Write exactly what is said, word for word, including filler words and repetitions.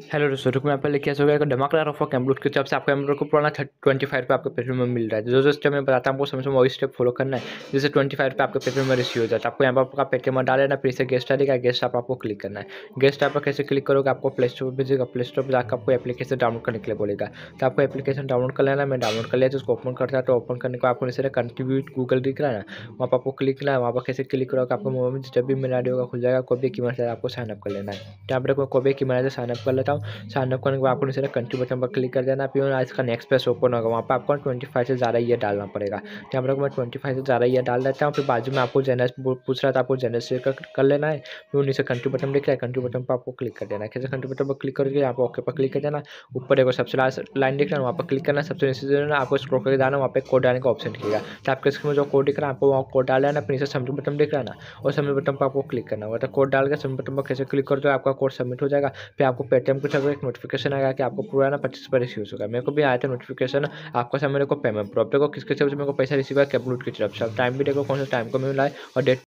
Hello दोस्तों, रुक मैं पहले क्या होगा धमाकेदार ऑफर कैम्बलूट की तरफ से आपको एमरोड को पुराना ट्वेंटी फाइव पे आपके पेट्रोल में मिल रहा है। जो जो स्टेप मैं बताता हूँ आपको समझ में वही स्टेप फॉलो करना है, जिससे ट्वेंटी फाइव पे आपके पेट्रोल में रिसीव हो जाता है। आपको यहाँ पर आपका पेटीएम में डालेना, फिर से गेस्ट आएगा, गेस्ट आप आपको क्लिक करना है। गेस्ट आप कैसे क्लिक करोगे, आपको प्ले स्टोर पर भेजेगा, प्ले स्टोर पर जाकर आपको एप्लीकेशन डाउनलोड करने के लिए बोलेगा। तो आपको एप्लीकेशन डाउनलोड कर लेना। मैं डाउनलोड कर लिया तो उसको ओपन करता है। तो ओपन करने को आपको नीचे कंट्रीब्यूट गूगल दिख रहा है ना, वहाँ पर आपको क्लिक करना है। वहाँ पर कैसे क्लिक करोगे, आपको मोबाइल में जब भी मेल आई डी होगा खुल जाएगा, कोई भी की मदद से आपको साइनअप कर लेना है। यहाँ पर मैं कोई भी की मदद से साइनअप कर लेता हूँ। साइनअप करने के बाद आपको नीचे कंट्री बटन पर क्लिक कर देना। फिर इसका नेक्स्ट पेज ओपन होगा, वहाँ पर आपको ट्वेंटी फाइव से ज़्यादा ये डालना पड़ेगा। यहाँ पर मैं ट्वेंटी फाइव से ज़्यादा ये डाल देता हूँ। फिर बाजू में आपको जनरेट पूछ रहा था, आपको जनरेट कर, कर लेना है। फिर नीचे कंट्री बटन दिख रहा है, कंट्री बटन पर आपको क्लिक कर देना है। कैसे कंट्री बटन पर क्लिक करके यहाँ पर ओके पर क्लिक कर देना। ऊपर देखो सबसे लास्ट लाइन दिख रहा है, वहाँ पर क्लिक करना। सबसे नीचे जो है ना आपको स्क्रॉल करके जाना, वहाँ पे कोड डालने का ऑप्शन दिखेगा। तो आपके स्क्रीन में जो कोड दिख रहा है आपको वहाँ कोड डाल लेना। फिर नीचे सबमिट बटन दिख रहा है ना, और सबमिट बटन पर आपको क्लिक करना होगा। तो कोड डाल के सबमिट बटन पर कैसे क्लिक कर दो, आपका कोड सबमिट हो जाएगा। फिर आपको पेटीएम की तरफ एक नोटिफिकेशन आएगा कि आपको पूरा ना पच्चीस पर रिसीव होगा। मेरे को भी आया था नोटिफिकेशन, आपका सब मेरे को पेमेंट प्रूफ देखो किसके तरफ से मेरे को पैसा रिसीव है, कैम्बलूट की तरफ से। टाइम भी देखो कौन सा टाइम को मिला है और डेट